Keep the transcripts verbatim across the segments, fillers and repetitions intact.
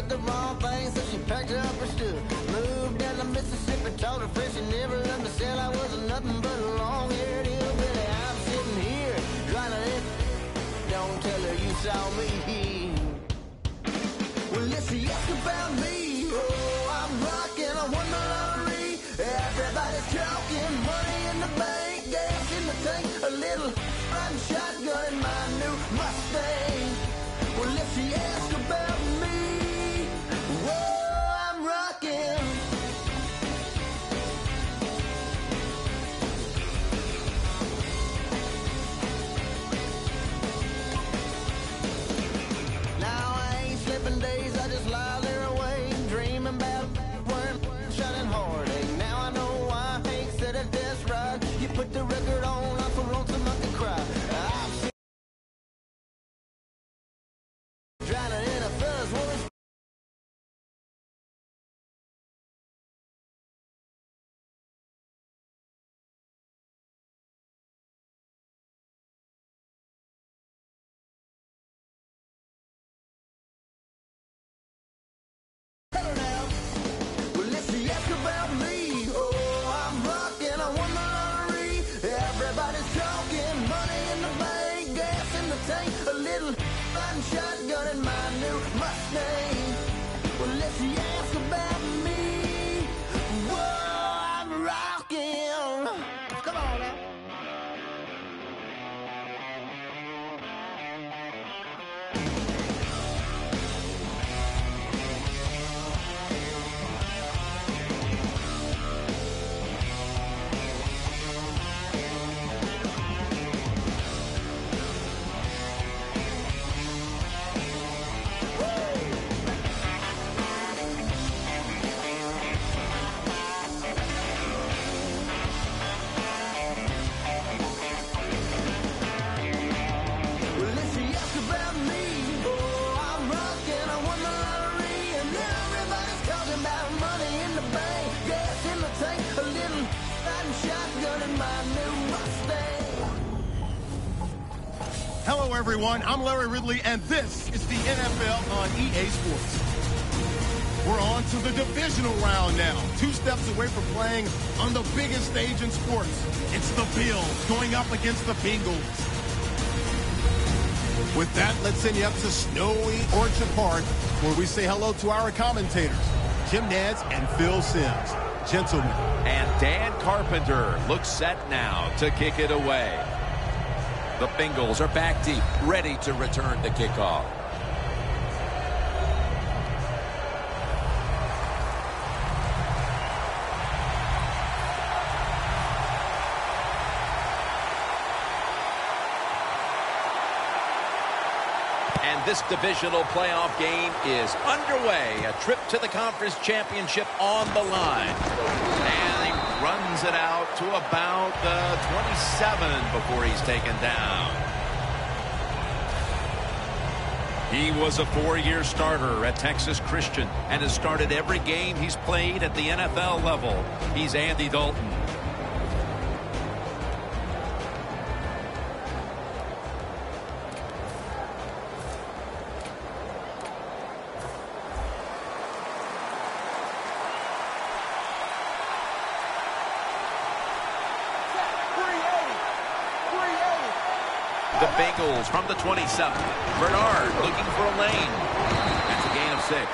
the wrong thing, so she packed up her stuff. Moved down to Mississippi, told her friend she never loved me, said I was nothing but a long-haired hillbilly. I'm sitting here, trying to live. Don't tell her you saw me. Well, listen, ask about me. Oh, I'm rocking, I won the lottery. Everybody's talking, money in the bank, gas in the tank, a little riding shotgun in my new Mustang. Well, if she asks about me, whoa, I'm rocking. Now I ain't slipping days, I just lie there awake, dreaming about worm, shining heartache. Now I know why Hank said it, that's right. You put the record on, I'm for lonesome I can cry. I'm drowning in a fuzz, woman's hello now. Well, listen, ask about me. Oh, I'm rocking, I won the lottery. Everybody's talking, money in the bank, gas in the tank, a little riding shotgun in my new Mustang. Well, listen, ask about me. Whoa, I'm rocking. Come on now. Well, listen, ask about me. Oh, I'm rocking, I won the lottery, and everybody's talking about money in the bank, gas in the tank, a little riding shotgun in my new Mustang. Hello, everyone. I'm Larry Ridley, and this is the N F L on E A Sports. We're on to the divisional round now. Two steps away from playing on the biggest stage in sports. It's the Bills going up against the Bengals. With that, let's send you up to snowy Orchard Park, where we say hello to our commentators, Jim Nantz and Phil Simms. Gentlemen. And Dan Carpenter looks set now to kick it away. The Bengals are back deep, ready to return the kickoff. And this divisional playoff game is underway. A trip to the conference championship on the line. And he runs it out to about the twenty-seven before he's taken down. He was a four-year starter at Texas Christian and has started every game he's played at the N F L level. He's Andy Dalton. The Bengals from the twenty-seven. Bernard looking for a lane. That's a gain of six.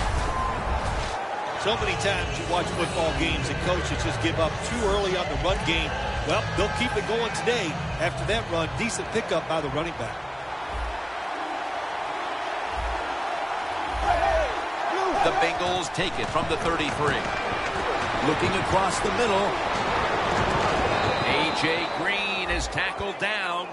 So many times you watch football games and coaches just give up too early on the run game. Well, they'll keep it going today. After that run, decent pickup by the running back. The Bengals take it from the thirty-three. Looking across the middle. A J Green is tackled down.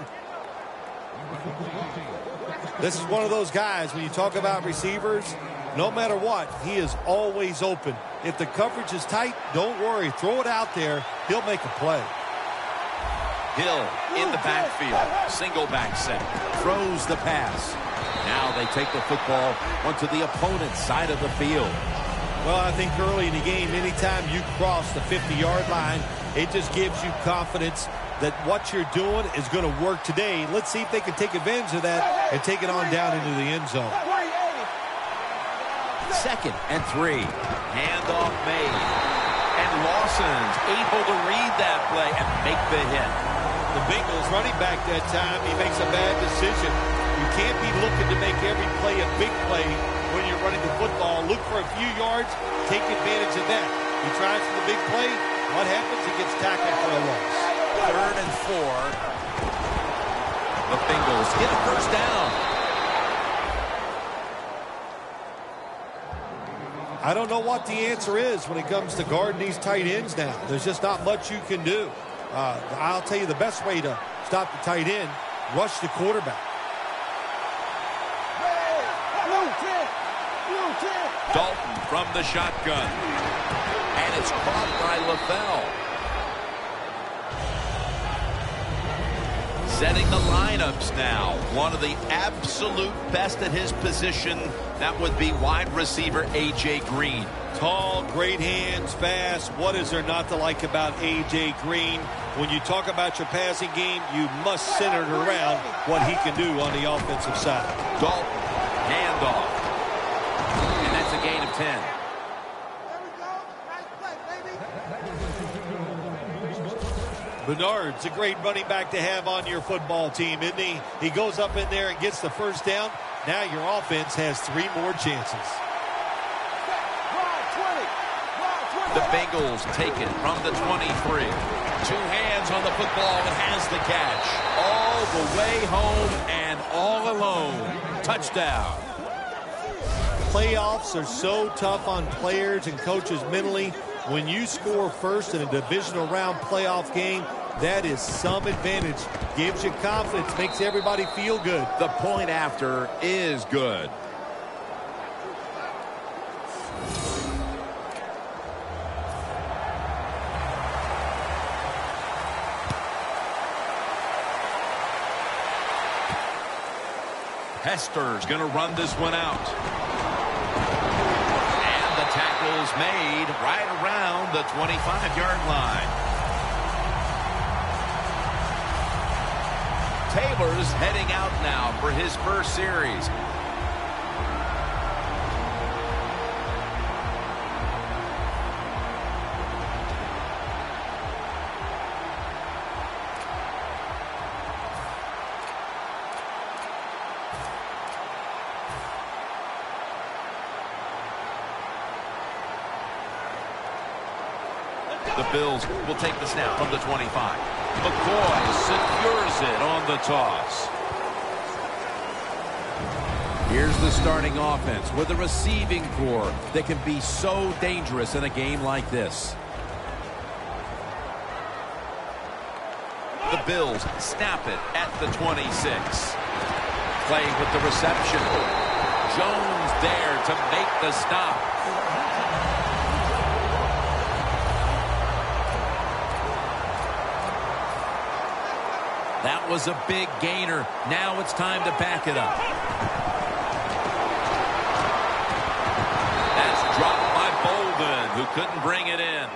This is one of those guys, when you talk about receivers, no matter what, he is always open. If the coverage is tight, don't worry. Throw it out there. He'll make a play. Hill in the backfield. Single back set. Throws the pass. Now they take the football onto the opponent's side of the field. Well, I think early in the game, anytime you cross the fifty-yard line, it just gives you confidence that what you're doing is going to work today. Let's see if they can take advantage of that and take it on down into the end zone. Second and three. Handoff made. And Lawson's able to read that play and make the hit. The Bengals running back that time, he makes a bad decision. You can't be looking to make every play a big play when you're running the football. Look for a few yards, take advantage of that. He tries for the big play. What happens? He gets tackled for a loss. Third and four. The Bengals get a first down. I don't know what the answer is when it comes to guarding these tight ends now. There's just not much you can do. Uh, I'll tell you the best way to stop the tight end, rush the quarterback. Dalton from the shotgun. And it's caught by LaFell. Setting the lineups now. One of the absolute best at his position. That would be wide receiver A J Green. Tall, great hands, fast. What is there not to like about A J Green? When you talk about your passing game, you must center it around what he can do on the offensive side. Dalton, handoff. And that's a gain of ten. Bernard's a great running back to have on your football team, isn't he? He goes up in there and gets the first down. Now your offense has three more chances. The Bengals take it from the twenty-three. Two hands on the football and has the catch. All the way home and all alone. Touchdown. Playoffs are so tough on players and coaches mentally. When you score first in a divisional round playoff game, that is some advantage. Gives you confidence, makes everybody feel good. The point after is good. Hester's going to run this one out. And the tackle's made right around the twenty-five yard line. Taylor's heading out now for his first series. The Bills will take the snap from the twenty-five. McCoy secures it on the toss. Here's the starting offense with a receiving core that can be so dangerous in a game like this. The Bills snap it at the twenty-six. Play with the reception. Jones there to make the stop. That was a big gainer. Now it's time to back it up. That's dropped by Bolden, who couldn't bring it in.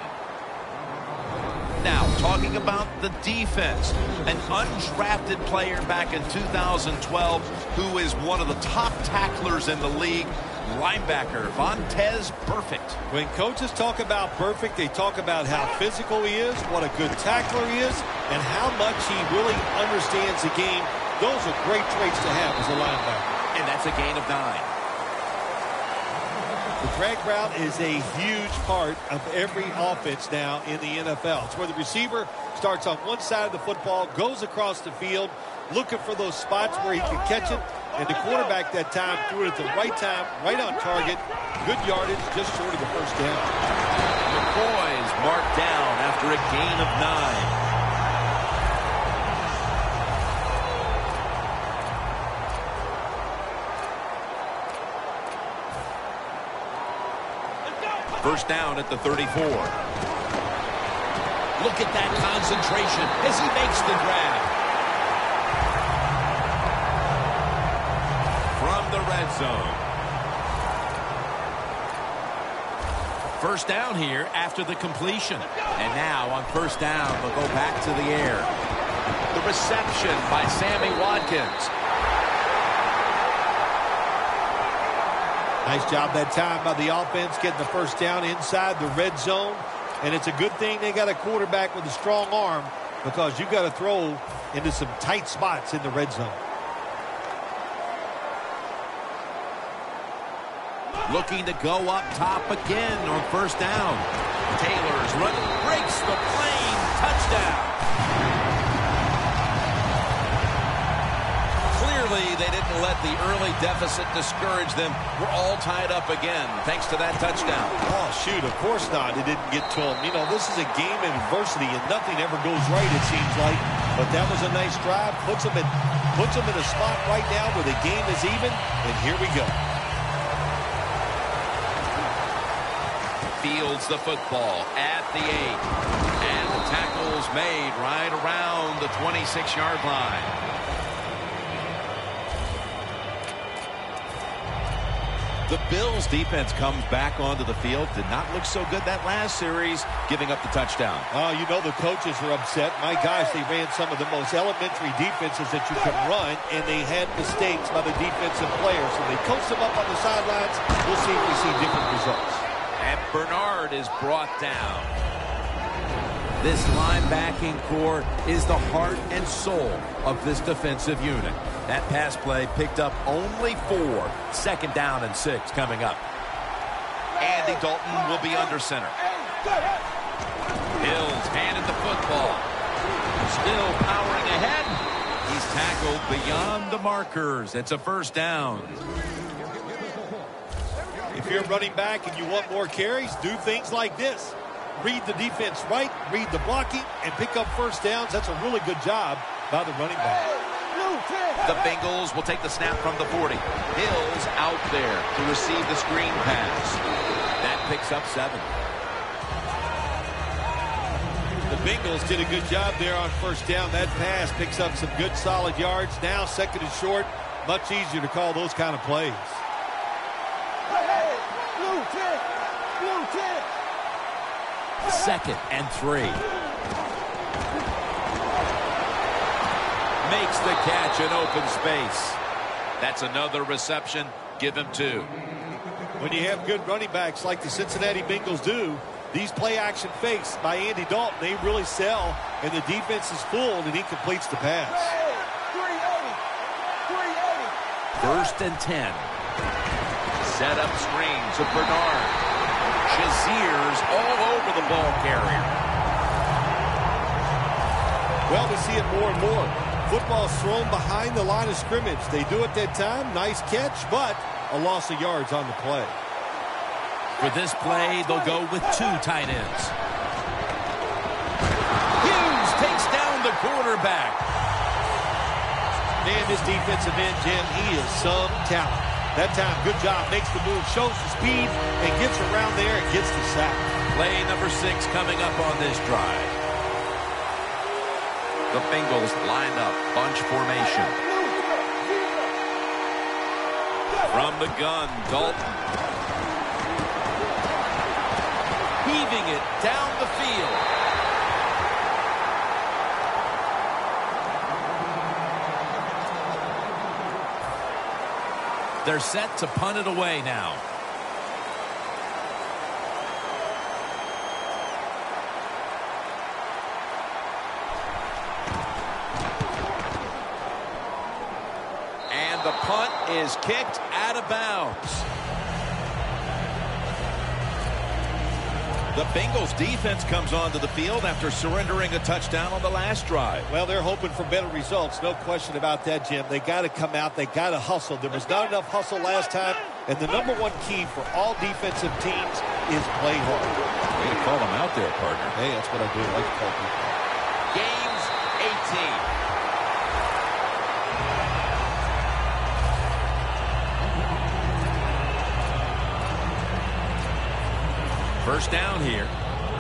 Now, talking about the defense, an undrafted player back in two thousand twelve who is one of the top tacklers in the league, linebacker Vontaze Burfict. When coaches talk about Burfict, they talk about how physical he is, what a good tackler he is, and how much he really understands the game. Those are great traits to have as a linebacker. And that's a gain of nine. The drag route is a huge part of every offense now in the N F L. It's where the receiver starts on one side of the football, goes across the field, looking for those spots where he can catch it, and the quarterback that time threw it at the right time, right on target. Good yardage, just short of the first down. McCoy's marked down after a gain of nine. First down at the thirty-four. Look at that concentration as he makes the grab. From the red zone. First down here after the completion. And now on first down, they'll go back to the air. The reception by Sammy Watkins. Nice job that time by the offense getting the first down inside the red zone. And it's a good thing they got a quarterback with a strong arm, because you've got to throw into some tight spots in the red zone. Looking to go up top again on first down. Taylor's running, breaks the plane, touchdown. Clearly, they didn't let the early deficit discourage them. We're all tied up again, thanks to that touchdown. Oh, shoot, of course not. It didn't get to him. You know, this is a game of adversity, and nothing ever goes right, it seems like. But that was a nice drive. Puts them in, puts them in a spot right now where the game is even, and here we go. Fields the football at the eight. And the tackle's made right around the twenty-six yard line. The Bills defense comes back onto the field. Did not look so good that last series, giving up the touchdown. Oh, you know the coaches are upset. My gosh, they ran some of the most elementary defenses that you can run, and they had mistakes by the defensive players. So they coached them up on the sidelines. We'll see if we see different results. And Bernard is brought down. This linebacking core is the heart and soul of this defensive unit. That pass play picked up only four. Second down and six coming up. Andy Dalton will be under center. Hills handed the football. Still powering ahead. He's tackled beyond the markers. It's a first down. If you're running back and you want more carries, do things like this. Read the defense right, read the blocking, and pick up first downs. That's a really good job by the running back. The Bengals will take the snap from the forty. Hills out there to receive the screen pass. That picks up seven. The Bengals did a good job there on first down. That pass picks up some good solid yards. Now second and short, much easier to call those kind of plays. Second and three. Makes the catch in open space. That's another reception. Give him two. When you have good running backs like the Cincinnati Bengals do, these play action fakes by Andy Dalton, they really sell, and the defense is fooled, and he completes the pass. First and ten. Set up screen to Bernard. Shazier's all over the ball carrier. Well, we see it more and more. Football's thrown behind the line of scrimmage. They do it that time. Nice catch, but a loss of yards on the play. For this play, they'll go with two tight ends. Hughes takes down the quarterback. Man, this defensive end, Jim, he is some talent. That time, good job. Makes the move, shows the speed, and gets around there and gets the sack. Play number six coming up on this drive. The Bengals line up, bunch formation. From the gun, Dalton. Heaving it down the field. They're set to punt it away now. And the punt is kicked out of bounds. The Bengals defense comes onto the field after surrendering a touchdown on the last drive. Well, they're hoping for better results. No question about that, Jim. They got to come out. They got to hustle. There was not enough hustle last time. And the number one key for all defensive teams is play hard. Way to call them out there, partner. Hey, that's what I do. I like to call people. Games eighteen. First down here.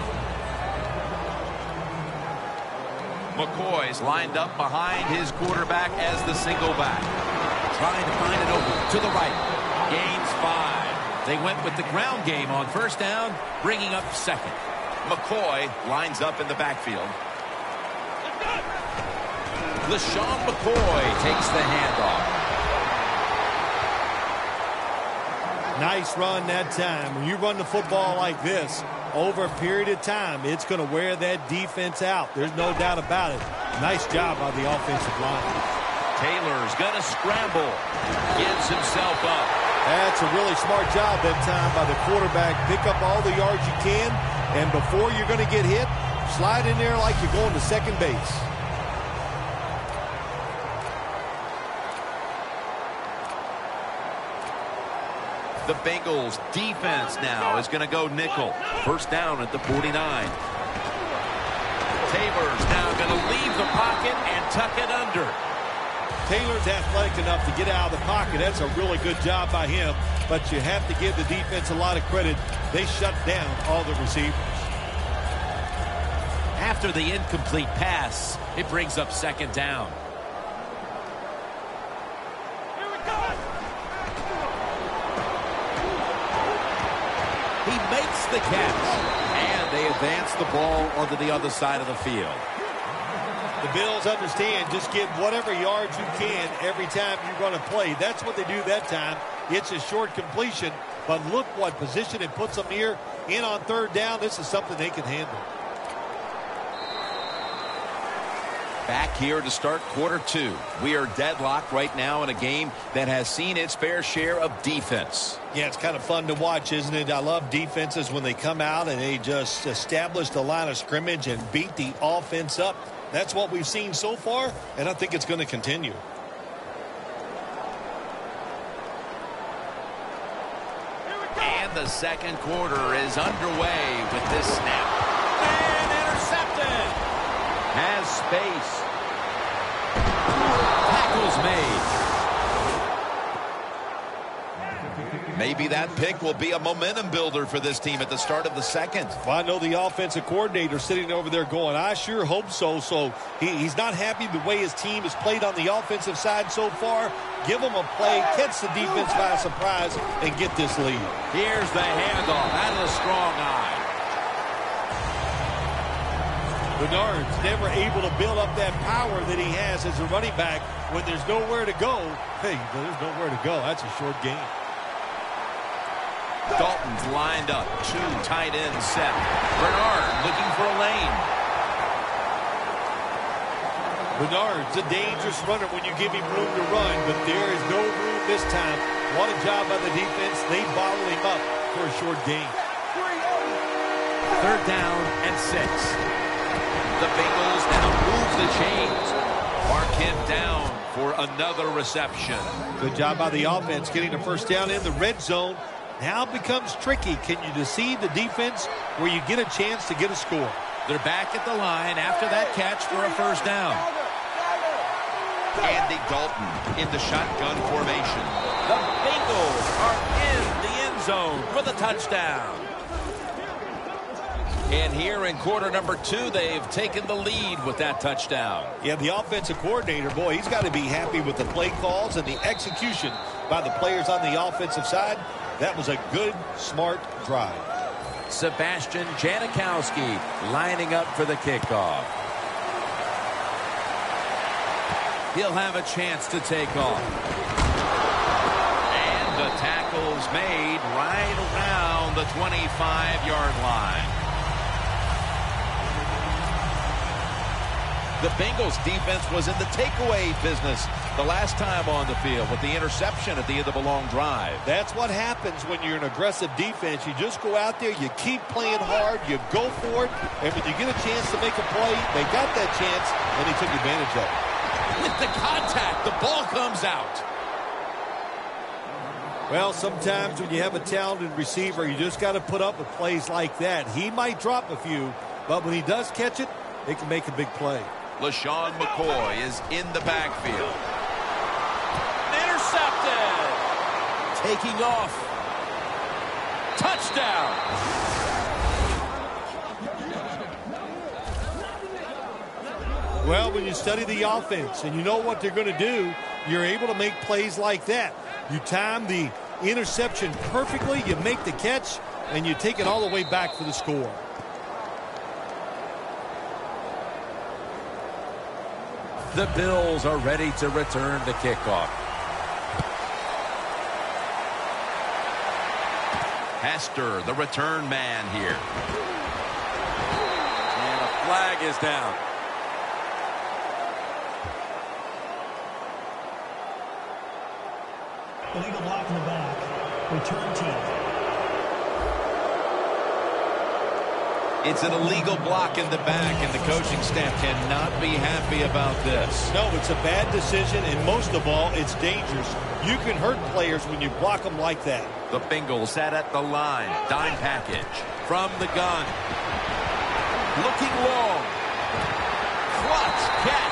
McCoy's lined up behind his quarterback as the single back. Trying to find it open to the right. Gains five. They went with the ground game on first down, bringing up second. McCoy lines up in the backfield. LeSean McCoy takes the handoff. Nice run that time. When you run the football like this, over a period of time, it's going to wear that defense out. There's no doubt about it. Nice job by the offensive line. Taylor's going to scramble. Gives himself up. That's a really smart job that time by the quarterback. Pick up all the yards you can, and before you're going to get hit, slide in there like you're going to second base. The Bengals defense now is going to go nickel. First down at the forty-nine. Taylor's now going to leave the pocket and tuck it under. Taylor's athletic enough to get out of the pocket. That's a really good job by him. But you have to give the defense a lot of credit. They shut down all the receivers. After the incomplete pass, it brings up second down. He makes the catch, and they advance the ball onto the other side of the field. The Bills understand just get whatever yards you can every time you're going to play. That's what they do that time. It's a short completion, but look what position it puts them here in on third down. This is something they can handle. Back here to start quarter two. We are deadlocked right now in a game that has seen its fair share of defense. Yeah, it's kind of fun to watch, isn't it? I love defenses when they come out and they just establish the line of scrimmage and beat the offense up. That's what we've seen so far, and I think it's going to continue. And the second quarter is underway with this snap. And intercepted. Has space. Tackles made. Maybe that pick will be a momentum builder for this team at the start of the second. Well, I know the offensive coordinator sitting over there going, I sure hope so. So he, he's not happy the way his team has played on the offensive side so far. Give them a play, catch the defense by surprise, and get this lead. Here's the handoff. That is a strong eye. Bernard's never able to build up that power that he has as a running back when there's nowhere to go. Hey, there's nowhere to go. That's a short game. Dalton's lined up. Two tight ends set. Bernard looking for a lane. Bernard's a dangerous runner when you give him room to run, but there is no room this time. What a job by the defense. They bottled him up for a short game. Third down and six. The Bengals now move the chains. Mark him down for another reception. Good job by the offense getting the first down in the red zone. Now it becomes tricky. Can you deceive the defense where you get a chance to get a score? They're back at the line after that catch for a first down. Andy Dalton in the shotgun formation. The Bengals are in the end zone for the touchdown. And here in quarter number two, they've taken the lead with that touchdown. Yeah, the offensive coordinator, boy, he's got to be happy with the play calls and the execution by the players on the offensive side. That was a good, smart drive. Sebastian Janikowski lining up for the kickoff. He'll have a chance to take off. And the tackle's made right around the twenty-five yard line. The Bengals defense was in the takeaway business the last time on the field with the interception at the end of a long drive. That's what happens when you're an aggressive defense. You just go out there, you keep playing hard, you go for it, and when you get a chance to make a play, they got that chance, and they took advantage of it. With the contact, the ball comes out. Well, sometimes when you have a talented receiver, you just got to put up with plays like that. He might drop a few, but when he does catch it, they can make a big play. LaShawn McCoy is in the backfield. Intercepted. Taking off. Touchdown. Well, when you study the offense and you know what they're going to do, you're able to make plays like that. You time the interception perfectly, you make the catch, and you take it all the way back for the score. The Bills are ready to return the kickoff. Hester, the return man here. And a flag is down. Illegal block in the back. Return team. It's an illegal block in the back, and the coaching staff cannot be happy about this. No, it's a bad decision, and most of all, it's dangerous. You can hurt players when you block them like that. The Bengals sat at the line. Dime package from the gun. Looking long. Clutch catch.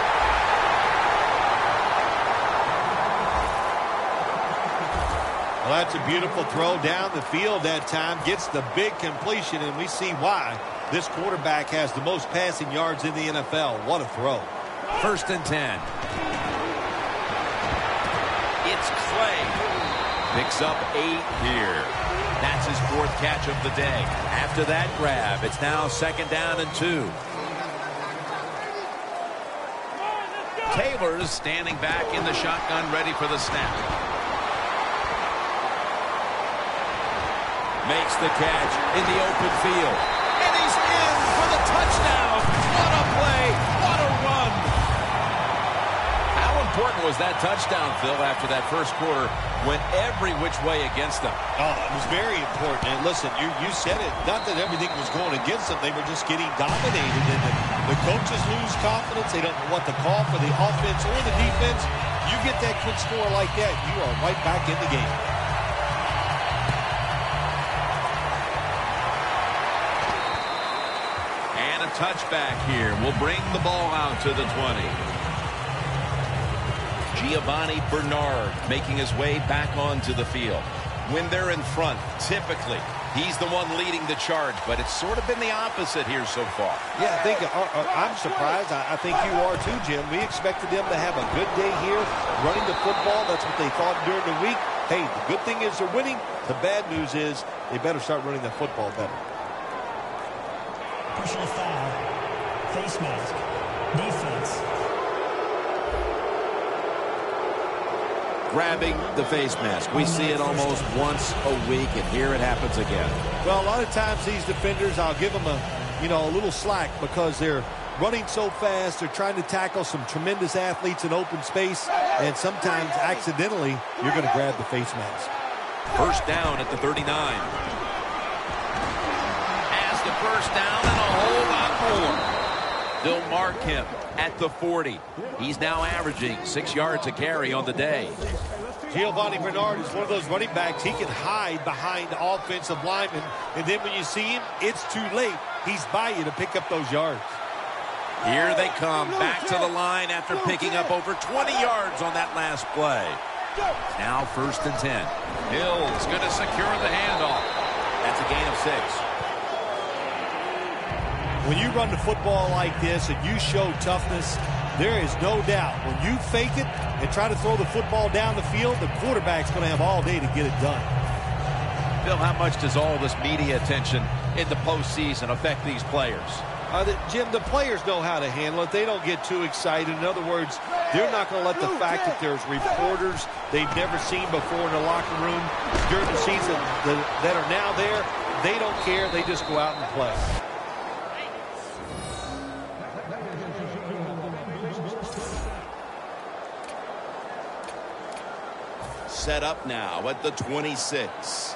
Well, that's a beautiful throw down the field that time. Gets the big completion, and we see why this quarterback has the most passing yards in the N F L. What a throw. First and ten. It's Clay. Picks up eight here. That's his fourth catch of the day. After that grab, it's now second down and two. Taylor's standing back in the shotgun, ready for the snap. Makes the catch in the open field. And he's in for the touchdown. What a play. What a run. How important was that touchdown, Phil, after that first quarter went every which way against them? Oh, it was very important. And listen, you, you said it. Not that everything was going against them. They were just getting dominated. And the, the coaches lose confidence. They don't know what to call for the offense or the defense. You get that quick score like that, you are right back in the game. Touchback here will bring the ball out to the twenty. Giovanni Bernard making his way back onto the field. When they're in front, typically, he's the one leading the charge, but it's sort of been the opposite here so far. Yeah, I think uh, uh, I'm surprised. I, I think you are too, Jim. We expected them to have a good day here running the football. That's what they thought during the week. Hey, the good thing is they're winning. The bad news is they better start running the football better. Personal foul. Face mask. Defense. Grabbing the face mask. We see it almost once a week, and here it happens again. Well, a lot of times these defenders, I'll give them a, you know, a little slack because they're running so fast. They're trying to tackle some tremendous athletes in open space, and sometimes accidentally you're going to grab the face mask. First down at the thirty-nine. As the first down and a whole lot more. They'll mark him at the forty. He's now averaging six yards a carry on the day. Giovanni Bernard is one of those running backs. He can hide behind offensive linemen, and then when you see him, it's too late. He's by you to pick up those yards. Here they come back to the line after picking up over twenty yards on that last play. Now first and ten. Hill's going to secure the handoff. That's a gain of six. When you run the football like this and you show toughness, there is no doubt when you fake it and try to throw the football down the field, the quarterback's going to have all day to get it done. Bill, how much does all this media attention in the postseason affect these players? Uh, the, Jim, the players know how to handle it. They don't get too excited. In other words, they're not going to let the fact that there's reporters they've never seen before in the locker room during the season that, that are now there, they don't care. They just go out and play. Set up now at the twenty-six.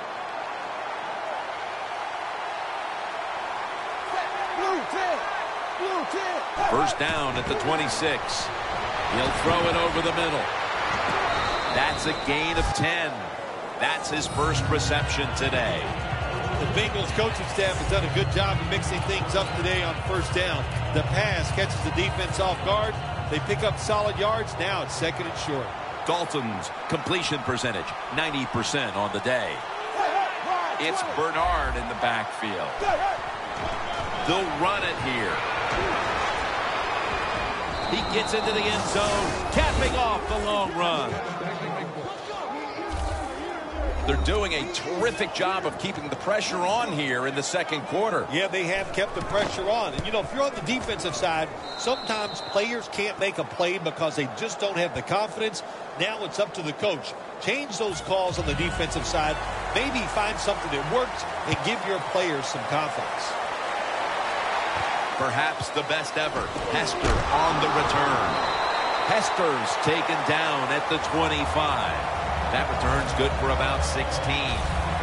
First down at the twenty-six. He'll throw it over the middle. That's a gain of ten. That's his first reception today. The Bengals coaching staff has done a good job of mixing things up today on first down. The pass catches the defense off guard. They pick up solid yards. Now it's second and short. Dalton's completion percentage, ninety percent on the day. It's Bernard in the backfield. They'll run it here. He gets into the end zone, capping off the long run. They're doing a terrific job of keeping the pressure on here in the second quarter. Yeah, they have kept the pressure on. And, you know, if you're on the defensive side, sometimes players can't make a play because they just don't have the confidence. Now it's up to the coach. Change those calls on the defensive side. maybe find something that works and give your players some confidence. Perhaps the best ever. Hester on the return. Hester's taken down at the twenty-five. That return's good for about sixteen.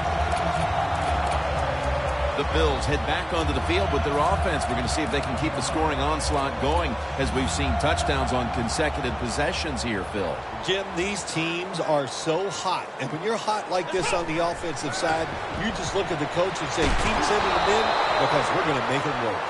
The Bills head back onto the field with their offense. We're going to see if they can keep the scoring onslaught going as we've seen touchdowns on consecutive possessions here, Phil. Jim, these teams are so hot. And when you're hot like this on the offensive side, you just look at the coach and say, keep sending them in because we're going to make them work.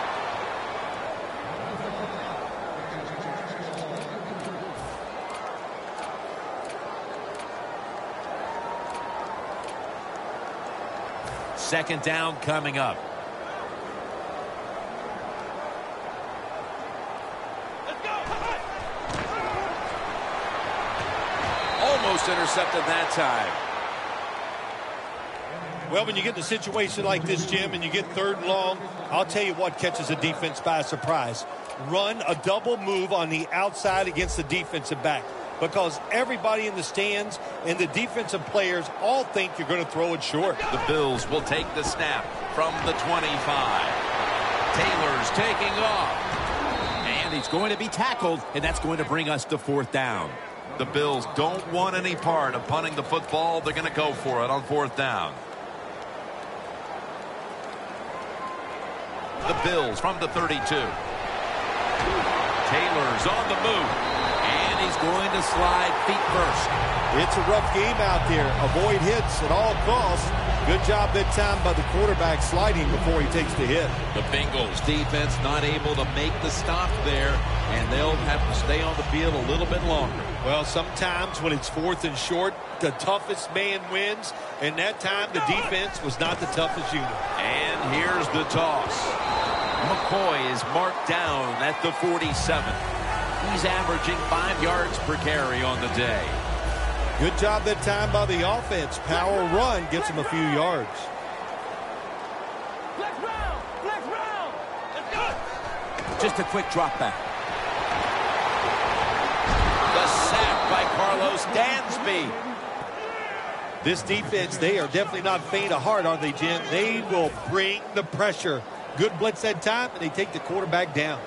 Second down coming up. Let's go. Almost intercepted that time. Well, when you get in a situation like this, Jim, and you get third and long, I'll tell you what catches a defense by surprise. Run a double move on the outside against the defensive back. Because everybody in the stands and the defensive players all think you're going to throw it short. The Bills will take the snap from the twenty-five. Taylor's taking off. And he's going to be tackled, and that's going to bring us to fourth down. The Bills don't want any part of punting the football. They're going to go for it on fourth down. The Bills from the thirty-two. Taylor's on the move. And he's going to slide feet first. It's a rough game out there. Avoid hits at all costs. Good job that time by the quarterback sliding before he takes the hit. The Bengals defense not able to make the stop there, and they'll have to stay on the field a little bit longer. Well, sometimes when it's fourth and short, the toughest man wins, and that time the defense was not the toughest unit. And here's the toss. McCoy is marked down at the forty-seven. He's averaging five yards per carry on the day. Good job that time by the offense. Power run gets him a few yards. Flex round, flex round. Let's go. Just a quick drop back. The sack by Carlos Dansby. This defense, they are definitely not faint of heart, are they, Jim? They will bring the pressure. Good blitz that time, and they take the quarterback down.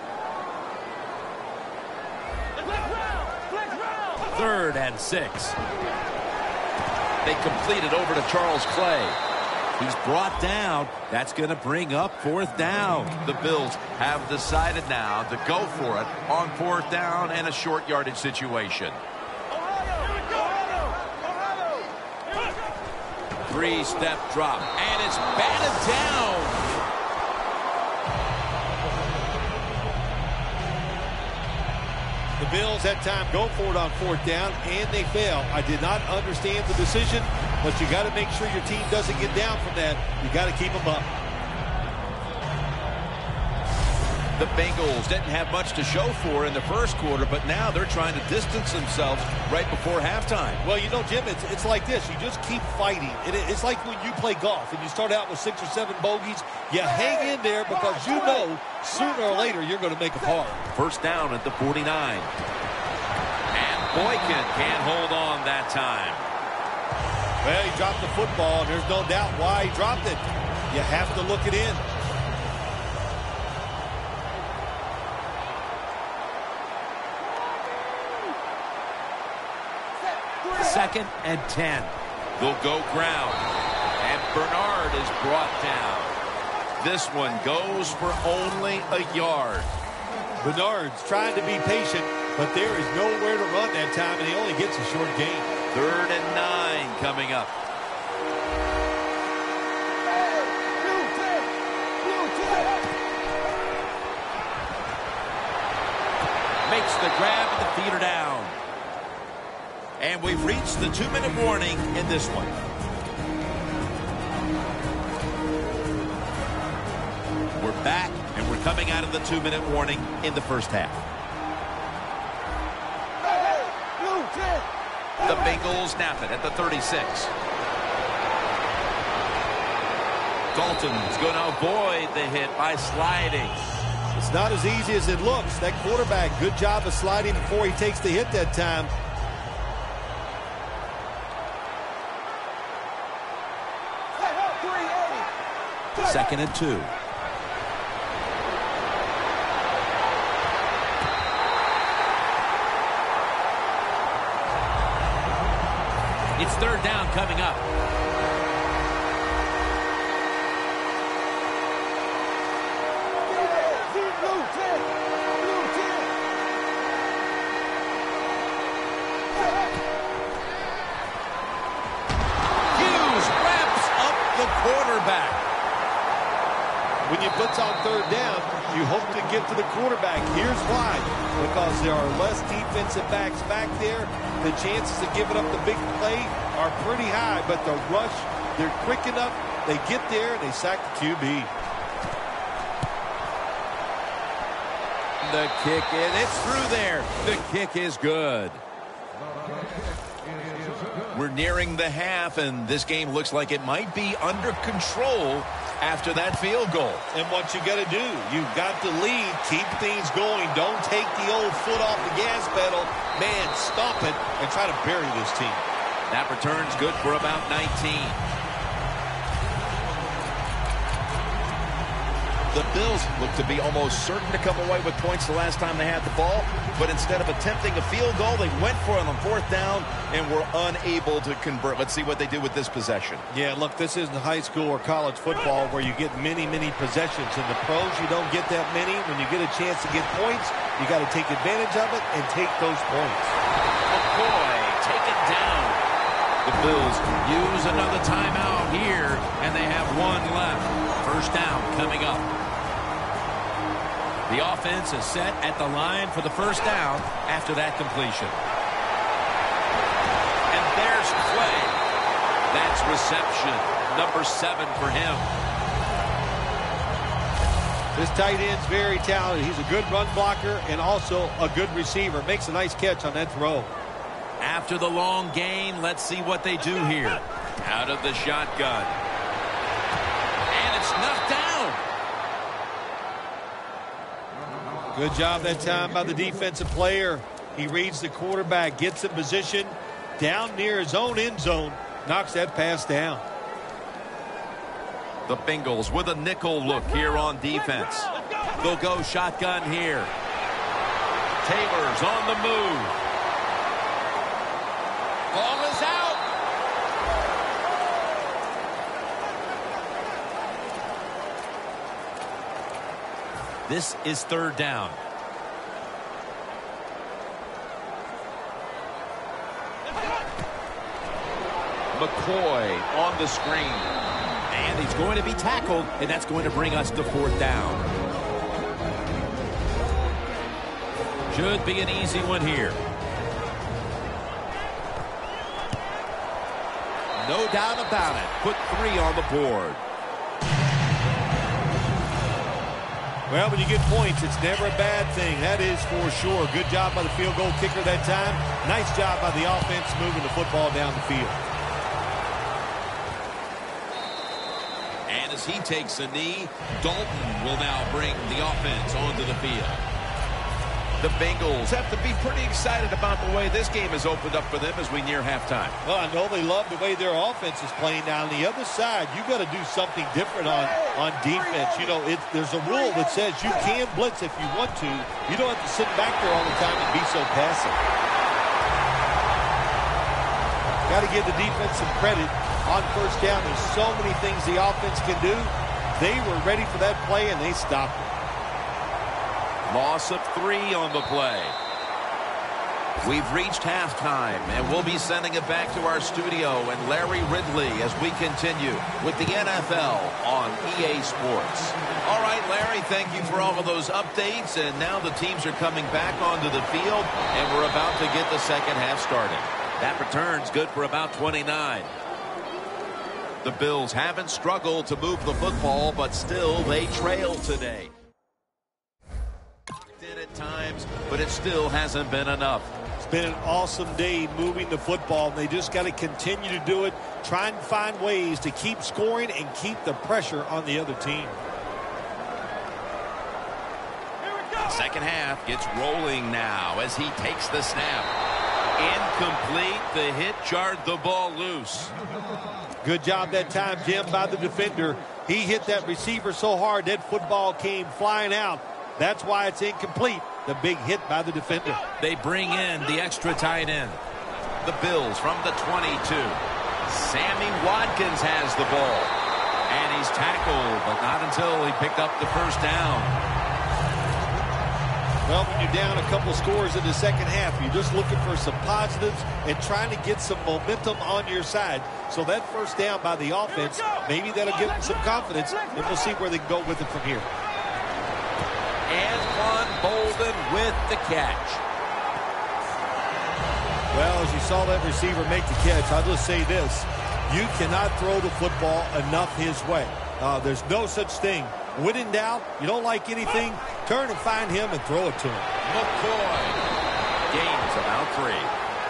Third and six. They complete it over to Charles Clay. He's brought down. That's going to bring up fourth down. The Bills have decided now to go for it on fourth down and a short yardage situation. Three-step drop, and it's batted down. The Bills that time go for it on fourth down, and they fail. I did not understand the decision, but you got to make sure your team doesn't get down from that. You got to keep them up. The Bengals didn't have much to show for in the first quarter, but now they're trying to distance themselves right before halftime. Well, you know, Jim, it's, it's like this. You just keep fighting. It, it's like when you play golf and you start out with six or seven bogeys. You hang in there because you know sooner or later you're going to make a par. First down at the forty-nine. And Boykin can't hold on that time. Well, he dropped the football, and there's no doubt why he dropped it. You have to look it in. Second and ten. They'll go ground. And Bernard is brought down. This one goes for only a yard. Bernard's trying to be patient, but there is nowhere to run that time, and he only gets a short gain. Third and nine coming up. Makes the grab, and the feet are down. And we've reached the two-minute warning in this one. We're back, and we're coming out of the two-minute warning in the first half. The Bengals snap it at the thirty-six. Dalton's going to avoid the hit by sliding. It's not as easy as it looks. That quarterback, good job of sliding before he takes the hit that time. Second and two. It's third down coming up. Hughes wraps up the quarterback. When you blitz on third down, you hope to get to the quarterback. Here's why. Because there are less defensive backs back there. The chances of giving up the big play are pretty high, but the rush, they're quick enough. They get there, and they sack the Q B. The kick is, it's through there. The kick is good. We're nearing the half, and this game looks like it might be under control after that field goal. And what you got to do, you've got to lead, keep things going. Don't take the old foot off the gas pedal. Man, stomp it and try to bury this team. That return's good for about nineteen. The Bills look to be almost certain to come away with points the last time they had the ball, but instead of attempting a field goal, they went for it on fourth down and were unable to convert. Let's see what they do with this possession. Yeah, look, this isn't high school or college football where you get many, many possessions. In the pros, you don't get that many. When you get a chance to get points, you got to take advantage of it and take those points. McCoy taken down. The Bills use another timeout here, and they have one left. First down coming up. The offense is set at the line for the first down after that completion. And there's Clay. That's reception. Number seven for him. This tight end's very talented. He's a good run blocker and also a good receiver. Makes a nice catch on that throw. After the long gain, let's see what they do here. Out of the shotgun. And it's knocked down. Good job that time by the defensive player. He reads the quarterback, gets in position down near his own end zone, knocks that pass down. The Bengals with a nickel look here on defense. They'll go shotgun here. Taylor's on the move. Ball is out. This is third down. McCoy on the screen. And he's going to be tackled, and that's going to bring us to fourth down. Should be an easy one here. No doubt about it. Put three on the board. Well, when you get points, it's never a bad thing. That is for sure. Good job by the field goal kicker that time. Nice job by the offense moving the football down the field. And as he takes a knee, Dalton will now bring the offense onto the field. The Bengals have to be pretty excited about the way this game has opened up for them as we near halftime. Well, I know they love the way their offense is playing. Now, on the other side, you've got to do something different on, on defense. You know, it, there's a rule that says you can blitz if you want to. You don't have to sit back there all the time and be so passive. Got to give the defense some credit on first down. There's so many things the offense can do. They were ready for that play, and they stopped it. Loss of three on the play. We've reached halftime, and we'll be sending it back to our studio and Larry Ridley as we continue with the N F L on E A Sports. All right, Larry, thank you for all of those updates, and now the teams are coming back onto the field, and we're about to get the second half started. That return's good for about twenty-nine. The Bills haven't struggled to move the football, but still they trail today. At times, but it still hasn't been enough. It's been an awesome day moving the football, and they just got to continue to do it, try and find ways to keep scoring and keep the pressure on the other team. Second half gets rolling now as he takes the snap. In Incomplete. The hit jarred the ball loose. Good job that time, Jim, by the defender. He hit that receiver so hard that football came flying out. That's why it's incomplete. The big hit by the defender. They bring in the extra tight end. The Bills from the twenty-two. Sammy Watkins has the ball. And he's tackled, but not until he picked up the first down. Well, when you're down a couple scores in the second half, you're just looking for some positives and trying to get some momentum on your side. So that first down by the offense, maybe that'll give them some confidence, and we'll see where they can go with it from here. Anquan Boldin with the catch. Well, as you saw that receiver make the catch, I'll just say this. You cannot throw the football enough his way. Uh, there's no such thing. When in doubt, you don't like anything, turn and find him and throw it to him. McCoy gains about three.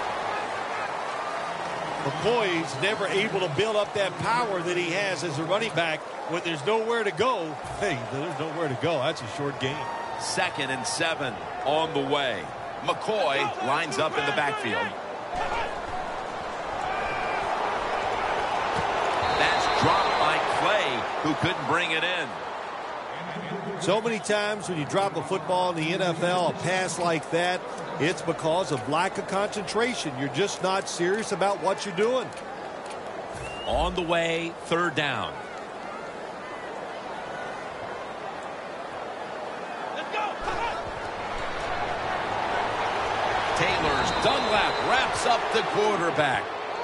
McCoy's never able to build up that power that he has as a running back. When there's nowhere to go, hey, there's nowhere to go. That's a short game. Second and seven on the way. McCoy lines up in the backfield. That's dropped by Clay, who couldn't bring it in. So many times when you drop a football in the N F L, a pass like that, it's because of lack of concentration. You're just not serious about what you're doing. On the way, third down. Let's go. Taylor's Dunlap wraps up the quarterback.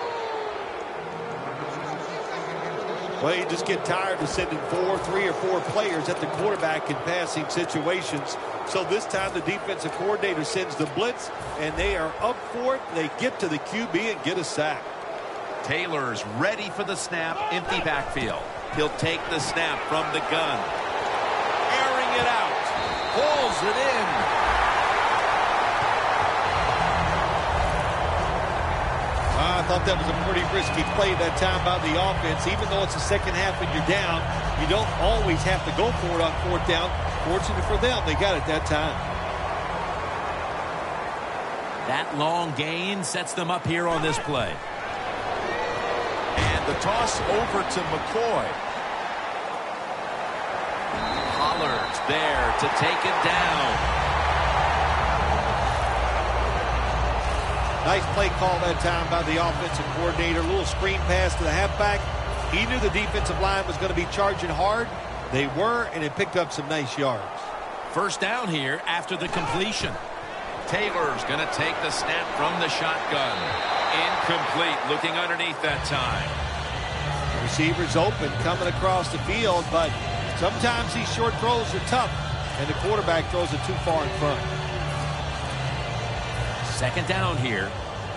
Well, you just get tired of sending four, three or four players at the quarterback in passing situations. So this time the defensive coordinator sends the blitz, and they are up for it. They get to the Q B and get a sack. Taylor's ready for the snap, empty backfield. He'll take the snap from the gun. Airing it out. Pulls it in. I thought that was a pretty risky play that time by the offense. Even though it's the second half and you're down, you don't always have to go for it on fourth down. Fortunate for them, they got it that time. That long gain sets them up here on this play. And the toss over to McCoy. Pollard's there to take it down. Nice play call that time by the offensive coordinator. A little screen pass to the halfback. He knew the defensive line was going to be charging hard. They were, and it picked up some nice yards. First down here after the completion. Taylor's going to take the snap from the shotgun. Incomplete, looking underneath that time. The receiver's open, coming across the field, but sometimes these short throws are tough, and the quarterback throws it too far in front. Second down here.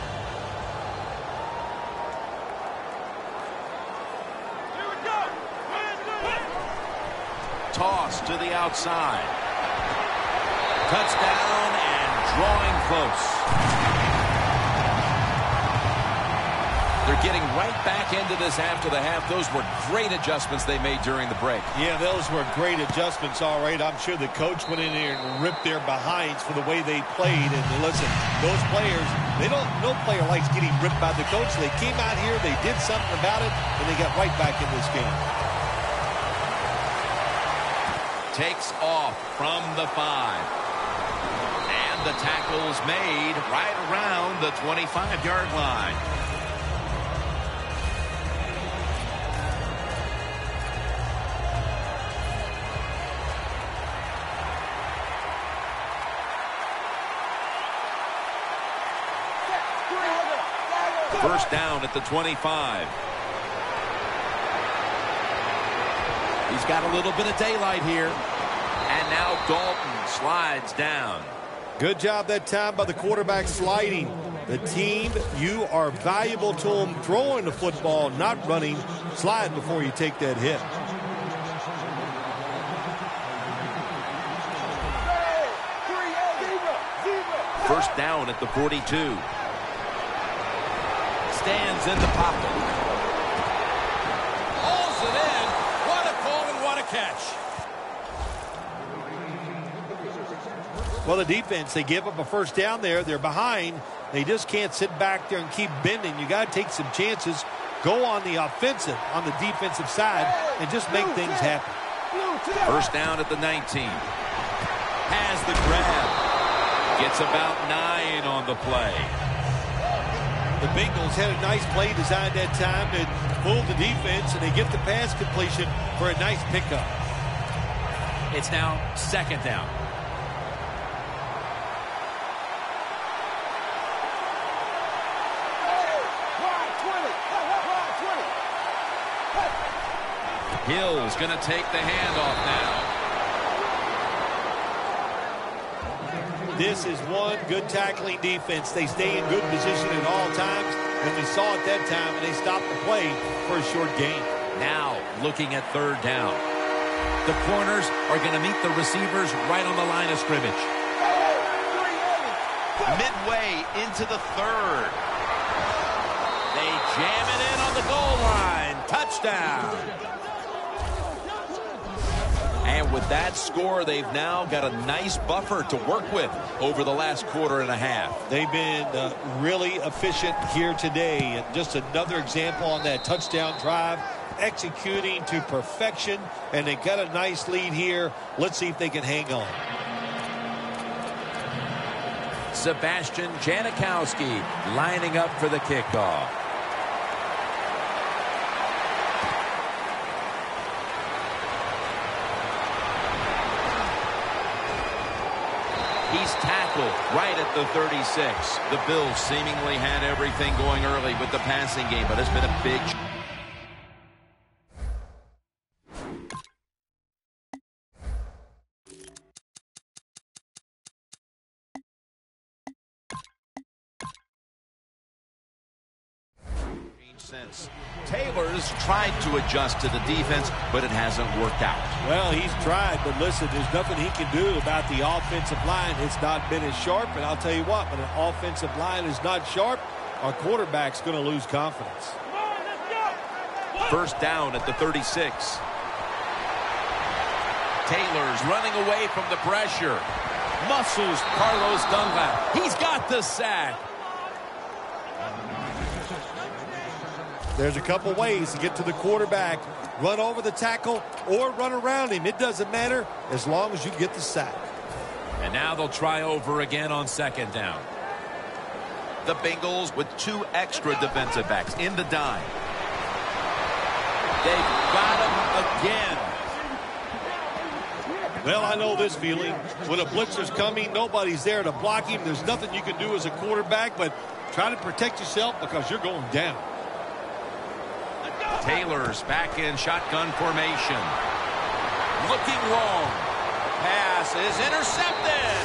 Toss to the outside. Touchdown and drawing close. They're getting right back into this after the half. Those were great adjustments they made during the break. Yeah, those were great adjustments, all right. I'm sure the coach went in there and ripped their behinds for the way they played. And listen, those players, they don't, no player likes getting ripped by the coach. They came out here, they did something about it, and they got right back in this game. Takes off from the five. And the tackle's made right around the twenty-five yard line. First down at the twenty-five. He's got a little bit of daylight here. And now Dalton slides down. Good job that time by the quarterback sliding. The team, you are valuable to them throwing the football, not running. Slide before you take that hit. First down at the forty-two. Stands in the pocket. Hauls it in. What a call and what a catch. Well, the defense, they give up a first down there. They're behind. They just can't sit back there and keep bending. You got to take some chances. Go on the offensive, on the defensive side, and just make things happen. First down at the nineteen. Has the grab. Gets about nine on the play. The Bengals had a nice play designed that time and fooled the defense, and they get the pass completion for a nice pickup. It's now second down. Hill's going to take the handoff now. This is one good tackling defense. They stay in good position at all times, and we saw it that time, and they stopped the play for a short gain. Now looking at third down. The corners are going to meet the receivers right on the line of scrimmage. Midway into the third. They jam it in on the goal line. Touchdown. And with that score, they've now got a nice buffer to work with over the last quarter and a half. They've been uh, really efficient here today. And just another example on that touchdown drive, executing to perfection. And they got a nice lead here. Let's see if they can hang on. Sebastian Janikowski lining up for the kickoff. He's tackled right at the thirty-six. The Bills seemingly had everything going early with the passing game, but it's been a big... sense. Taylor's tried to adjust to the defense, but it hasn't worked out. Well, he's tried, but listen, there's nothing he can do about the offensive line. It's not been as sharp, and I'll tell you what, when an offensive line is not sharp, our quarterback's going to lose confidence. First down at the thirty-six. Taylor's running away from the pressure. Muscles Carlos Dunlap. He's got the sack. There's a couple ways to get to the quarterback. Run over the tackle or run around him. It doesn't matter as long as you get the sack. And now they'll try over again on second down. The Bengals with two extra defensive backs in the dime. They've got him again. Well, I know this feeling. When a blitzer's coming, nobody's there to block him. There's nothing you can do as a quarterback, but try to protect yourself because you're going down. Taylor's back in shotgun formation. Looking wrong. Pass is intercepted.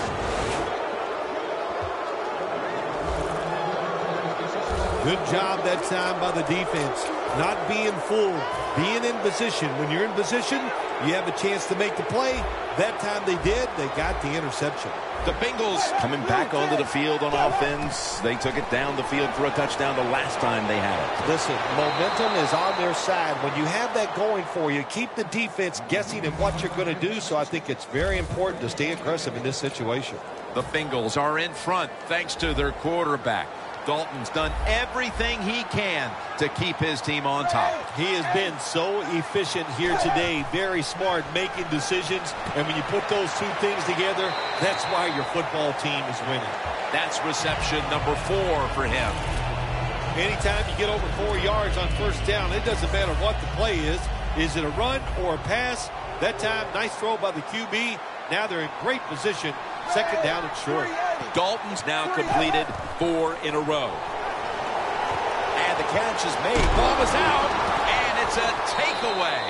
Good job that time by the defense. Not being fooled. Being in position. When you're in position, you have a chance to make the play. That time they did. They got the interception. The Bengals coming back onto the field on offense. They took it down the field for a touchdown the last time they had it. Listen, momentum is on their side. When you have that going for you, keep the defense guessing at what you're going to do. So I think it's very important to stay aggressive in this situation. The Bengals are in front thanks to their quarterback. Dalton's done everything he can to keep his team on top. He has been so efficient here today. Very smart, making decisions. And when you put those two things together, that's why your football team is winning. That's reception number four for him. Anytime you get over four yards on first down, it doesn't matter what the play is. Is it a run or a pass? That time, nice throw by the Q B. Now they're in great position. Second down and short. Dalton's now completed four in a row. And the catch is made. Ball is out. And it's a takeaway.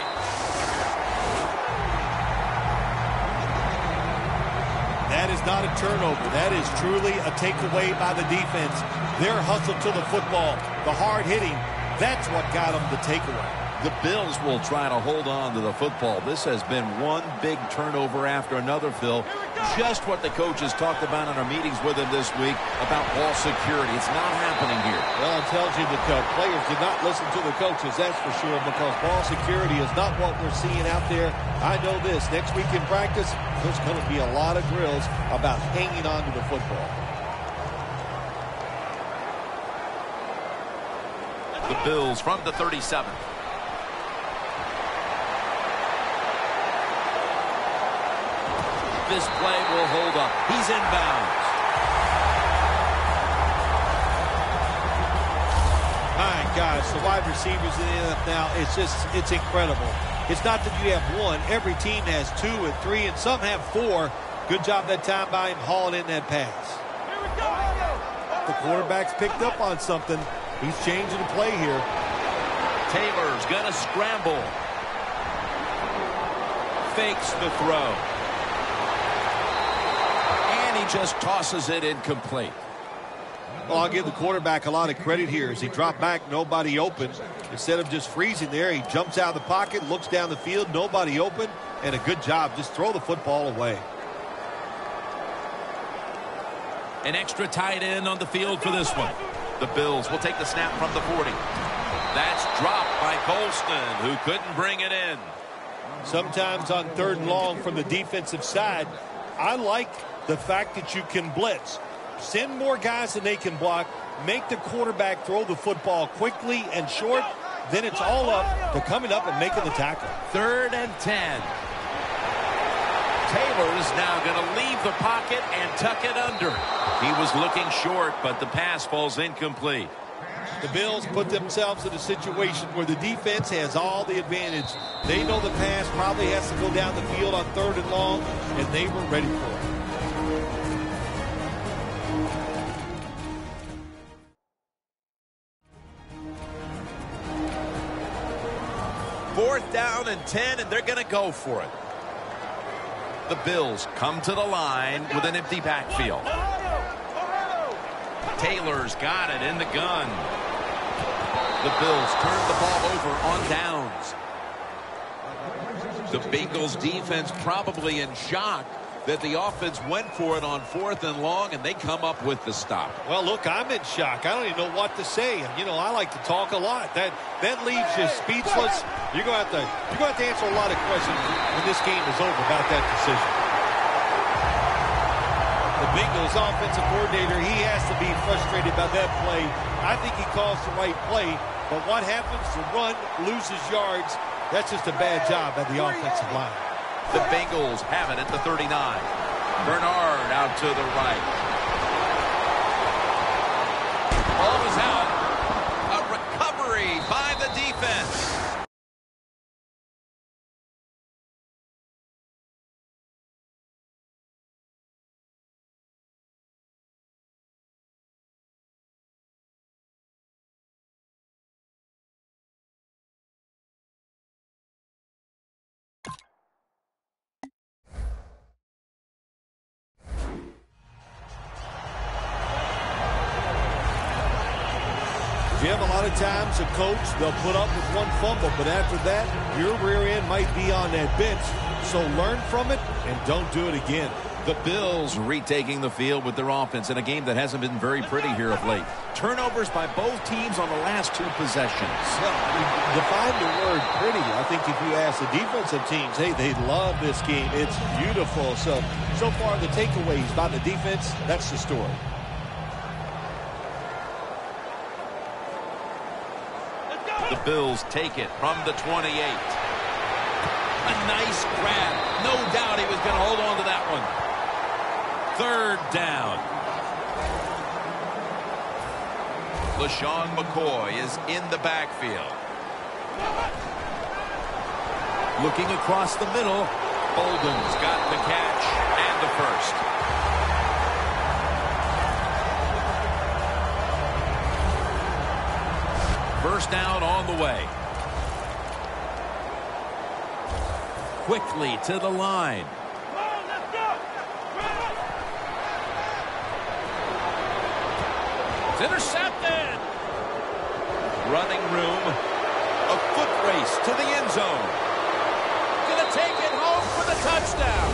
That is not a turnover. That is truly a takeaway by the defense. Their hustle to the football, the hard hitting, that's what got them the takeaway. The Bills will try to hold on to the football. This has been one big turnover after another, Phil. Just what the coaches talked about in our meetings with him this week about ball security. It's not happening here. Well, it tells you that the players did not listen to the coaches, that's for sure, because ball security is not what we're seeing out there. I know this. Next week in practice, there's going to be a lot of drills about hanging on to the football. The Bills from the thirty-seven. This play will hold up. He's inbounds. My gosh, the wide receivers in the N F L now, it's just, it's incredible. It's not that you have one. Every team has two and three, and some have four. Good job that time by him hauling in that pass. The quarterback's picked up on something. He's changing the play here. Taylor's going to scramble. Fakes the throw. And he just tosses it incomplete. Well, I'll give the quarterback a lot of credit here. As he dropped back, nobody open. Instead of just freezing there, he jumps out of the pocket, looks down the field, nobody open, and a good job. Just throw the football away. An extra tight end on the field for this one. The Bills will take the snap from the forty. That's dropped by Colston, who couldn't bring it in. Sometimes on third and long from the defensive side, I like the fact that you can blitz. Send more guys than they can block. Make the quarterback throw the football quickly and short. Then it's all up to coming up and making the tackle. Third and ten. Taylor's now going to leave the pocket and tuck it under. He was looking short, but the pass falls incomplete. The Bills put themselves in a situation where the defense has all the advantage. They know the pass probably has to go down the field on third and long, and they were ready for it. Fourth down and ten, and they're going to go for it. The Bills come to the line with an empty backfield. Taylor's got it in the gun. The Bills turn the ball over on downs. The Bengals defense probably in shock that the offense went for it on fourth and long, and they come up with the stop. Well, look, I'm in shock. I don't even know what to say. You know, I like to talk a lot. That that leaves you speechless. You're going to have to you're going to have to answer a lot of questions when this game is over about that decision. The Bengals offensive coordinator, he has to be frustrated by that play. I think he calls the right play, but what happens? The run loses yards. That's just a bad job by the offensive line. The Bengals have it at the thirty-nine. Bernard out to the right. Ball is out. A recovery by the defense. You have a lot of times a coach, they'll put up with one fumble, but after that, your rear end might be on that bench. So learn from it and don't do it again. The Bills retaking the field with their offense in a game that hasn't been very pretty here of late. Turnovers by both teams on the last two possessions. Well, define the word pretty. I think if you ask the defensive teams, hey, they love this game. It's beautiful. So, so far the takeaways by the defense, that's the story. The Bills take it from the twenty-eight. A nice grab. No doubt he was going to hold on to that one. Third down. LaShawn McCoy is in the backfield. Looking across the middle. Bolden's got the catch and the first. First down on the way. Quickly to the line. It's intercepted. Running room. A foot race to the end zone. Gonna take it home for the touchdown.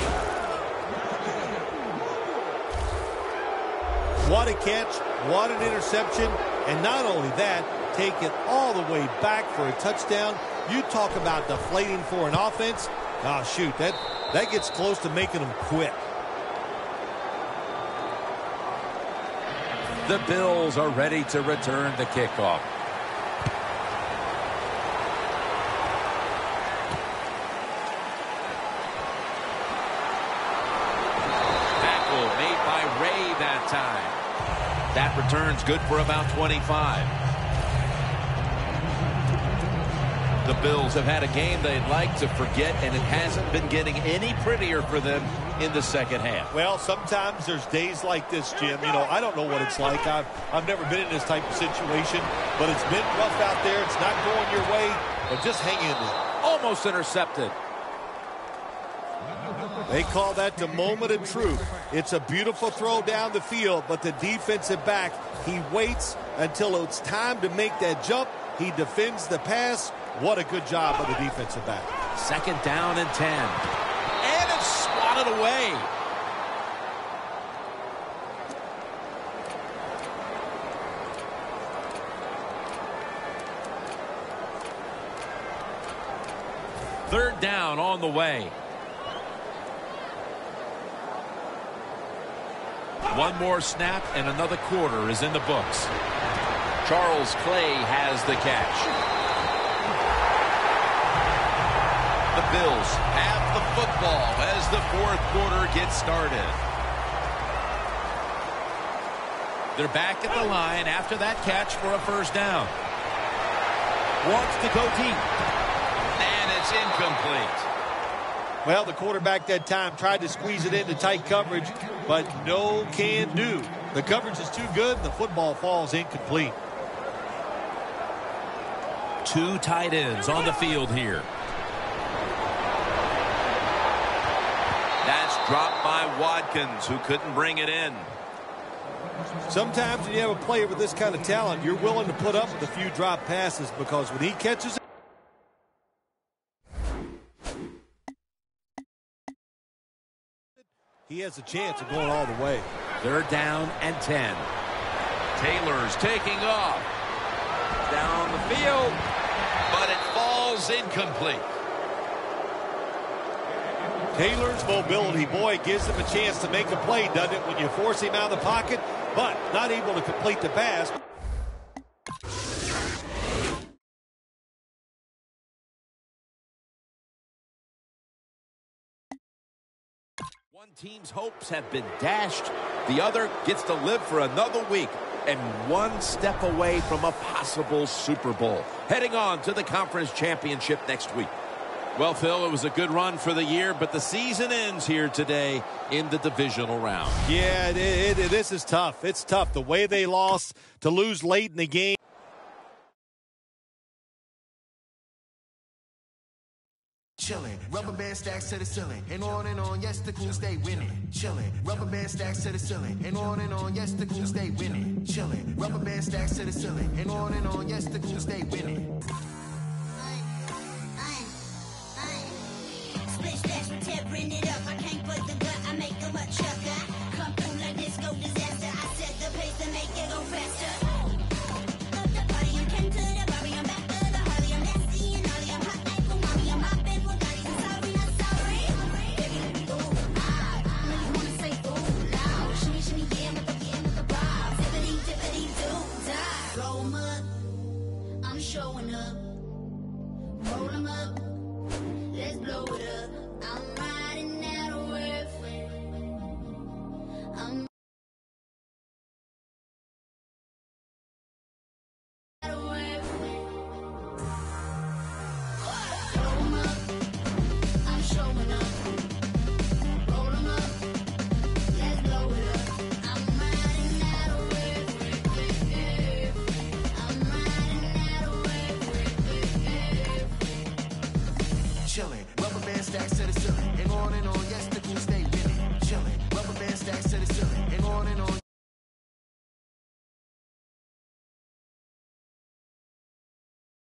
What a catch. What an interception. And not only that, take it all the way back for a touchdown. You talk about deflating for an offense. Oh, shoot, that, that gets close to making them quit. The Bills are ready to return the kickoff. Punt returns good for about twenty-five. The Bills have had a game they'd like to forget, and it hasn't been getting any prettier for them in the second half. Well, sometimes there's days like this, Jim. You know, I don't know what it's like. I've, I've never been in this type of situation, but it's been rough out there. It's not going your way, but just hang in there. Almost intercepted. They call that the moment of truth. It's a beautiful throw down the field, but the defensive back, he waits until it's time to make that jump. He defends the pass. What a good job by the defensive back. Second down and ten. And it's swatted away. Third down on the way. One more snap and another quarter is in the books. Charles Clay has the catch. The Bills have the football as the fourth quarter gets started. They're back at the line after that catch for a first down. Wants to go deep. And it's incomplete. Well, the quarterback that time tried to squeeze it into tight coverage, but no can do. The coverage is too good, and the football falls incomplete. Two tight ends on the field here. That's dropped by Watkins, who couldn't bring it in. Sometimes when you have a player with this kind of talent, you're willing to put up with a few drop passes, because when he catches it, he has a chance of going all the way. Third down and ten. Taylor's taking off. Down the field, but it falls incomplete. Taylor's mobility, boy, gives him a chance to make a play, doesn't it, when you force him out of the pocket, but not able to complete the pass. One team's hopes have been dashed. The other gets to live for another week and one step away from a possible Super Bowl. Heading on to the conference championship next week. Well, Phil, it was a good run for the year, but the season ends here today in the divisional round. Yeah, it, it, it, this is tough. It's tough. The way they lost, to lose late in the game. Chillin', rubber band stacks to the ceiling, and on and on, yes, the crew stay winning. Chillin', rubber band stacks to the ceiling, and on and on, yes, the crew stay winning. Chillin', rubber band stacks to the ceiling, and on and on, yes, the crew stay winning. Split stacks, we're tearing it up. I can't put the gut, I make them a chucker. Come through like disco disaster. I set the pace to make it go faster. The party, you came to the party, I'm back to the party. I'm nasty and naughty, I'm hot like a mommy. I'm hopping for daddies, I'm sorry, not sorry. Baby, let me go. I really wanna say ooh loud. Shimmy, shimmy, yeah, with the yeah, with the bob. Tippity, tippity, do, die. Roll 'em up, I'm showing up. Roll 'em up, let's blow it up. I'm right.